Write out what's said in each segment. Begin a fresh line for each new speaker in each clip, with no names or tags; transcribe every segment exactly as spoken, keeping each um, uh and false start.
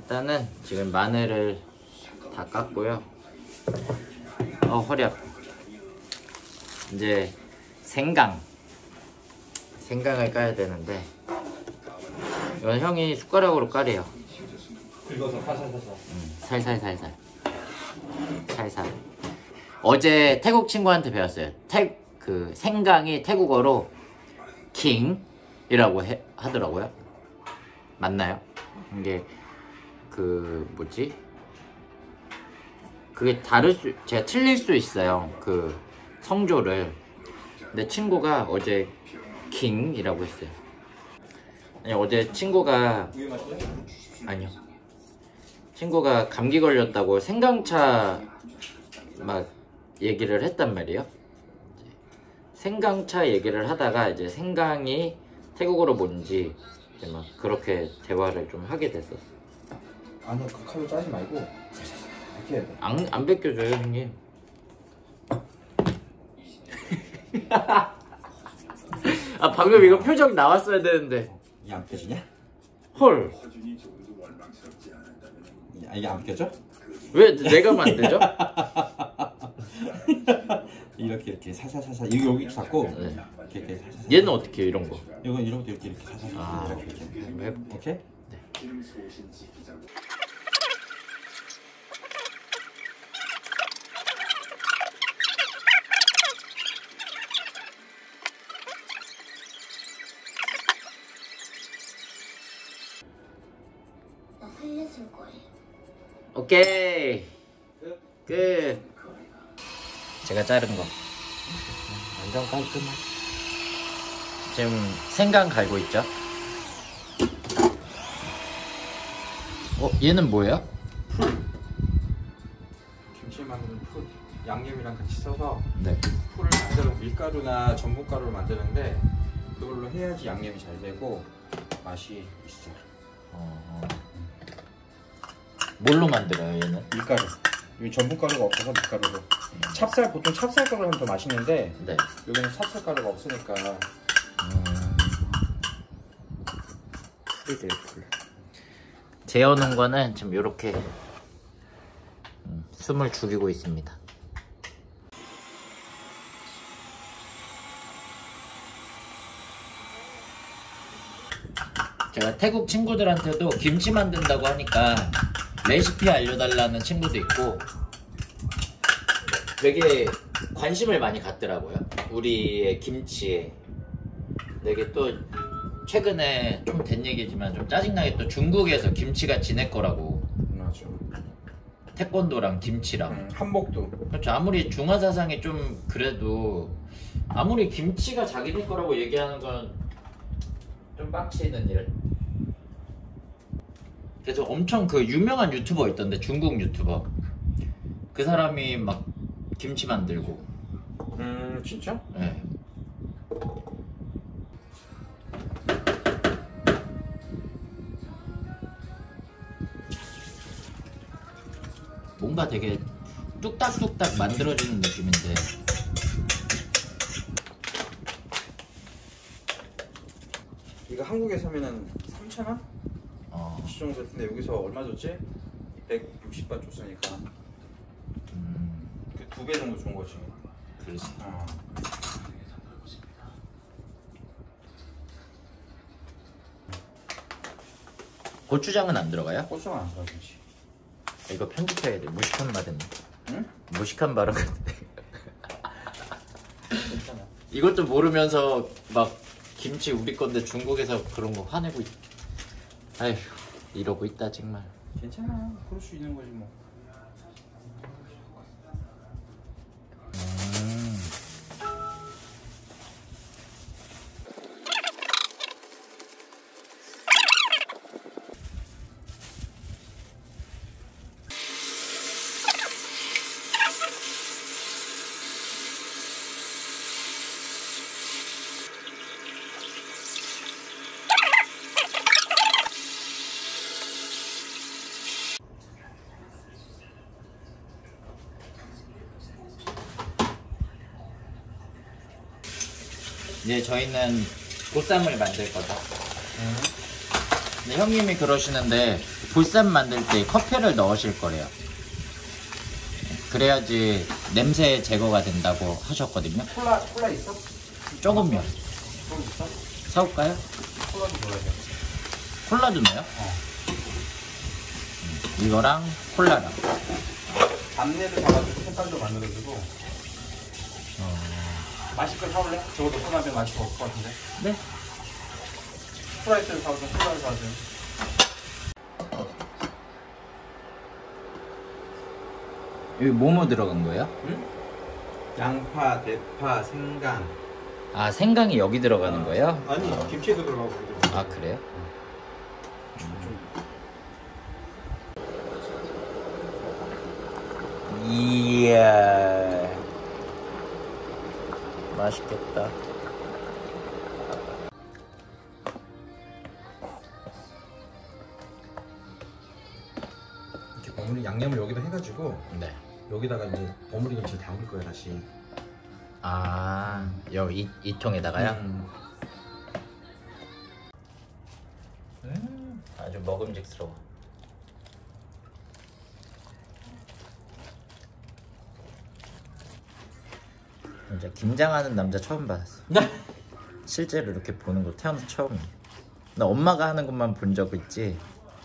일단은 지금 마늘을 다 깠고요. 어 허리 아파. 이제 생강 생강을 까야 되는데 이건 형이 숟가락으로 까래요.
긁어서 살살살살.
음, 살살살살 살살. 어제 태국 친구한테 배웠어요. 태, 그 생강이 태국어로 킹이라고 해, 하더라고요. 맞나요? 이게 그 뭐지? 그게 다를 수, 제가 틀릴 수 있어요. 그 성조를. 근데 친구가 어제 킹이라고 했어요. 아니 어제 친구가
우유 마실래?
아니요. 친구가 감기 걸렸다고 생강차 막 얘기를 했단 말이에요. 생강차 얘기를 하다가 이제 생강이 태국어로 뭔지 이제 막 그렇게 대화를 좀 하게 됐었어.
아니야, 그 칼로 짜지 말고 살살살 이렇게 해야 돼.
안, 안 벗겨줘요 형님. 아 방금 이거 표정 나왔어야 되는데.
이게 안 펴지냐?
헐.
아, 이게 안 펴져?
왜 내가 만들죠?
이렇게 이렇게 살살살살 이거 여기 잡고
네.
이렇게 이렇게 살살살.
얘는 어떻게 해요, 이런 거?
이건 이런 것도 이렇게 이렇게 살살살
아,
이렇게 이렇게.
한번 해볼게.
오케이?
네.
나 살려줄 거예요.
오케이. 끝. 제가 자른 거. 완전 깔끔하게. 지금 생강 갈고 있죠? 어, 얘는 뭐예요?
김치 만드는 풀 양념이랑 같이 써서
네.
풀을 만들어 밀가루나 전분가루를 만드는데 그걸로 해야지 양념이 잘 되고 맛이 있어.
어... 뭘로 만들어요, 얘는?
밀가루. 이 전분가루가 없어서 밀가루로. 찹쌀 보통 찹쌀가루 하면 더 맛있는데
네.
여기는 찹쌀가루가 없으니까.
음... 풀이들 풀. 재워놓은 거는 지금 이렇게 음, 숨을 죽이고 있습니다. 제가 태국 친구들한테도 김치 만든다고 하니까 레시피 알려달라는 친구도 있고 되게 관심을 많이 갖더라고요. 우리의 김치에. 되게 또 최근에 좀 된 얘기지만 좀 짜증나게 또 중국에서 김치가 지낼 거라고.
맞아.
태권도랑 김치랑.
음, 한복도.
그렇죠. 아무리 중화사상이 좀 그래도 아무리 김치가 자기네 거라고 얘기하는 건 좀 빡치는 일. 그래서 엄청 그 유명한 유튜버 있던데, 중국 유튜버. 그 사람이 막 김치 만들고.
음 진짜?
네. 뭔가 되게 뚝딱뚝딱 만들어지는 느낌인데
이거 한국에 사면은 삼천 원?
어,
이 정도 했는데 여기서 얼마 줬지? 백육십 바 줬으니까
음,
그 두 배 정도 준 거지.
그래서
어.
고추장은 안 들어가요?
고추장 안 들어가지.
이거 편집해야 돼. 무식한 말은.
응?
무식한 발언 같은데.
괜찮아.
이것도 모르면서 막 김치 우리 건데 중국에서 그런 거 화내고 있... 아휴 이러고 있다 정말.
괜찮아. 그럴 수 있는 거지 뭐.
음. 이제 저희는 보쌈을 만들 거다.
응.
근데 형님이 그러시는데 보쌈 만들 때 커피를 넣으실 거래요. 그래야지 냄새 제거가 된다고 하셨거든요.
콜라 콜라 있어?
조금요.
좀 있어?
사올까요?
콜라도 넣어야 돼.
콜라도 넣어요?
어.
음, 이거랑 콜라랑.
잡내도 잡아주고 색깔도 만들어주고.
어...
마실 걸 사올래? 저거 넣고 나면 맛이 더 없을 것 같은데.
네?
스프라이트를 사오든 콜라를 사오든.
여기 뭐뭐 들어간 거예요?
응? 양파, 대파, 생강.
아, 생강이 여기 들어가는 거예요?
아니, 김치에도 들어가고 그러더라고.
아, 그래요? 이야, 맛있겠다.
이렇게 버무린 양념을 여기다 해가지고
네.
여기다가 이제 버무린 김치를 담글 거야 다시.
아, 여기 이, 이 통에다가요?
음.
음, 아주 먹음직스러워. 진짜 김장하는 남자 처음 봤어. 실제로 이렇게 보는 거 태어나서 처음이야. 나 엄마가 하는 것만 본 적 있지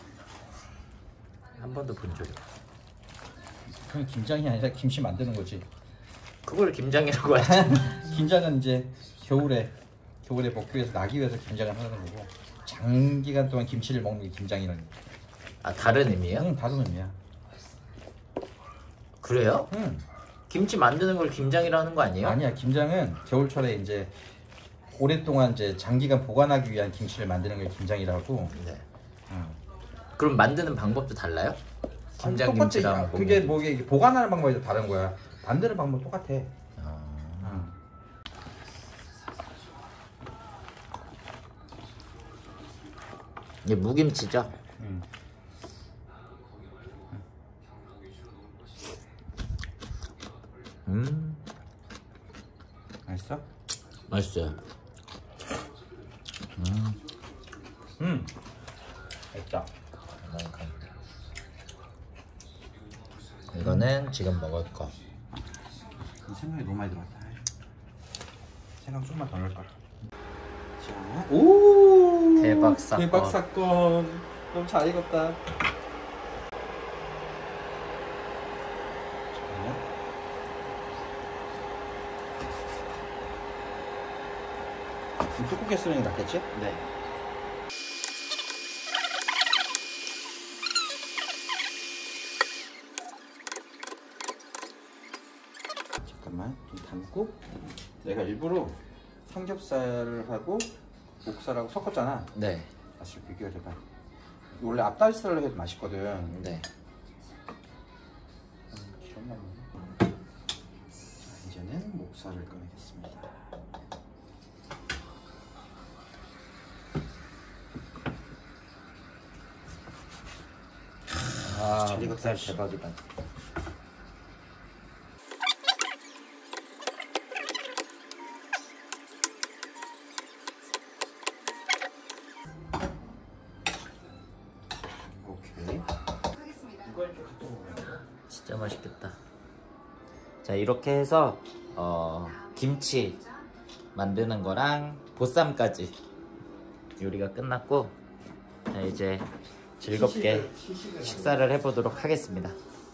한 번도 본 적이 없어.
그건 김장이 아니라 김치 만드는 거지.
그걸 김장이라고 하지.
김장은 이제 겨울에 겨울에 먹기 위해서 나기 위해서 김장을 하는 거고, 장기간 동안 김치를 먹는 게 김장이라는 거야.
아, 다른 의미예요?
응, 다른 의미야.
그래요?
응.
김치 만드는 걸 김장이라는 거 아니에요?
아니야, 김장은 겨울철에 이제 오랫동안 이제 장기간 보관하기 위한 김치를 만드는 게 김장이라고.
네.
응.
그럼 만드는 방법도 달라요? 김장
똑같아.
김치랑
그게 뭐 이게 보관하는 방법이 다른 거야. 만드는 방법 똑같아.
아...
응.
이게 무김치죠?
응.
음,
맛있어?
맛있어요. 음,
응. 맛있다.
이거는 지금 먹을 거.
생각이 너무 많이 들어갔다. 생각 조금만 더 넣을 걸. 자, 오,
대박 사건.
대박 사건. 너무 잘 익었다. 잠깐만. 뚜껑에 쓰는 게 낫겠지?
네.
잠깐만 좀 담고. 내가 일부러 삼겹살을 하고 목살하고 섞었잖아.
네.
맛을 비교해봐. 원래 앞다리살을 해도 맛있거든.
네.
음, 기름 나네. 자, 이제는 목살을 꺼내겠습니다.
아,
잘 익었다.
목살 대박이다.
오케이. 이거 이렇게 갖다 먹어요.
진짜 맛있겠다. 자, 이렇게 해서 어, 김치 만드는 거랑 보쌈까지 요리가 끝났고, 자, 이제 즐겁게 식사를 해보도록 하겠습니다.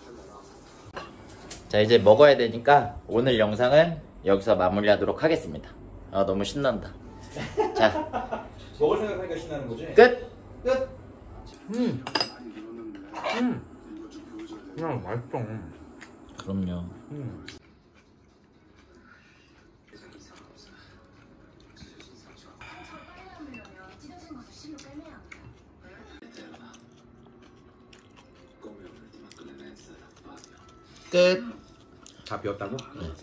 자, 이제 먹어야 되니까 오늘 영상은 여기서 마무리하도록 하겠습니다. 아, 너무 신난다. 자,
먹을 생각하니까 신나는 거지?
끝!
끝! 음! 음! 그냥 맛있어.
그럼요.
음.
끝!
다 비웠다고?
네.